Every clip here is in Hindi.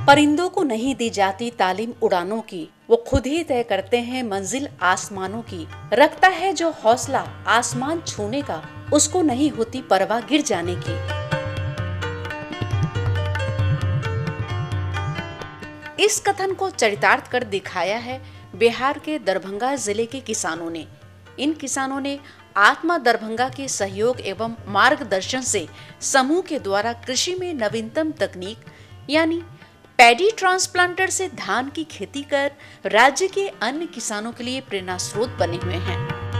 परिंदों को नहीं दी जाती तालीम उड़ानों की, वो खुद ही तय करते हैं मंजिल आसमानों की। रखता है जो हौसला आसमान छूने का, उसको नहीं होती परवाह गिर जाने की। इस कथन को चरितार्थ कर दिखाया है बिहार के दरभंगा जिले के किसानों ने। इन किसानों ने आत्मा दरभंगा के सहयोग एवं मार्गदर्शन से समूह के द्वारा कृषि में नवीनतम तकनीक यानी पैडी ट्रांसप्लांटर से धान की खेती कर राज्य के अन्य किसानों के लिए प्रेरणा स्रोत बने हुए हैं।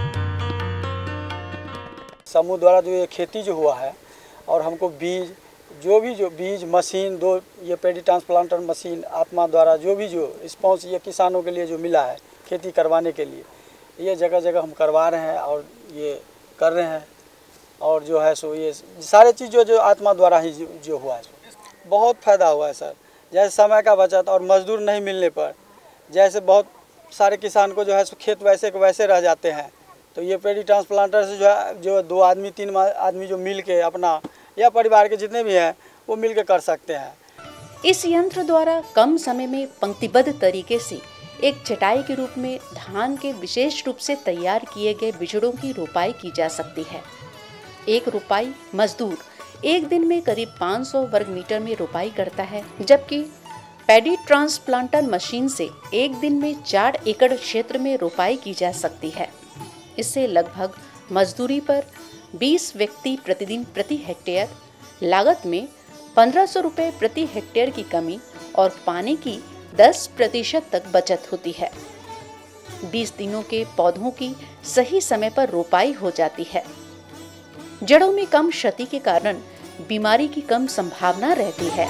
समूह द्वारा जो ये खेती जो हुआ है और हमको बीज मशीन दो ये पैडी ट्रांसप्लांटर मशीन आत्मा द्वारा जो रिस्पॉन्स ये किसानों के लिए जो मिला है खेती करवाने के लिए, ये जगह जगह हम करवा रहे हैं और ये कर रहे हैं। और जो है सो ये सारे चीज़ जो आत्मा द्वारा ही जो हुआ है बहुत फ़ायदा हुआ है सर। जैसे समय का बचत और मजदूर नहीं मिलने पर जैसे बहुत सारे किसान को जो है सो खेत वैसे के वैसे रह जाते हैं, तो ये पैडी ट्रांसप्लांटर से जो 2 आदमी 3 आदमी जो मिल के अपना या परिवार के जितने भी हैं वो मिल के कर सकते हैं। इस यंत्र द्वारा कम समय में पंक्तिबद्ध तरीके से एक चटाई के रूप में धान के विशेष रूप से तैयार किए गए बिचड़ों की रोपाई की जा सकती है। एक रोपाई मजदूर एक दिन में करीब 500 वर्ग मीटर में रोपाई करता है, जबकि पैडी ट्रांसप्लांटर मशीन से एक दिन में 4 एकड़ क्षेत्र में रोपाई की जा सकती है। इससे लगभग मजदूरी पर 20 व्यक्ति प्रतिदिन प्रति हेक्टेयर, लागत में 1500 रुपये प्रति हेक्टेयर की कमी और पानी की 10% तक बचत होती है। 20 दिनों के पौधों की सही समय पर रोपाई हो जाती है। जड़ों में कम क्षति के कारण बीमारी की कम संभावना रहती है।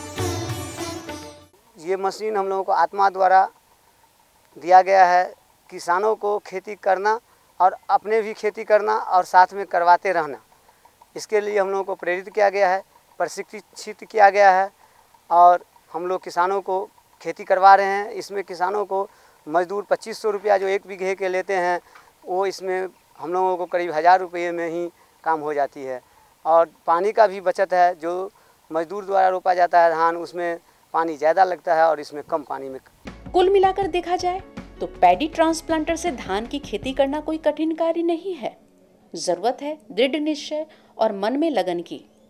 ये मशीन हम लोगों को आत्मा द्वारा दिया गया है। किसानों को खेती करना और अपने भी खेती करना और साथ में करवाते रहना, इसके लिए हम लोगों को प्रेरित किया गया है, प्रशिक्षित किया गया है और हम लोग किसानों को खेती करवा रहे हैं। इसमें किसानों को मजदूर 2500 रुपया जो 1 बीघे के लेते हैं, वो इसमें हम लोगों को करीब 1000 रुपये में ही काम हो जाती है। और पानी का भी बचत है। जो मजदूर द्वारा रोपा जाता है धान, उसमें पानी ज़्यादा लगता है और इसमें कम पानी में। कुल मिलाकर देखा जाए तो पैडी ट्रांसप्लांटर से धान की खेती करना कोई कठिन कार्य नहीं है। जरूरत है दृढ़ निश्चय और मन में लगन की।